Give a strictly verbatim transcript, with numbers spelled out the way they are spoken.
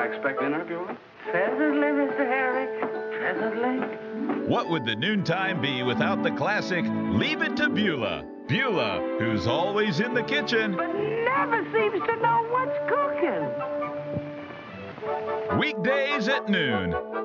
I expect dinner, Beulah? Presently, Mister Herrick. Presently. What would the noontime be without the classic Leave It To Beulah? Beulah, who's always in the kitchen, But never seems to know what's cooking. weekdays at noon.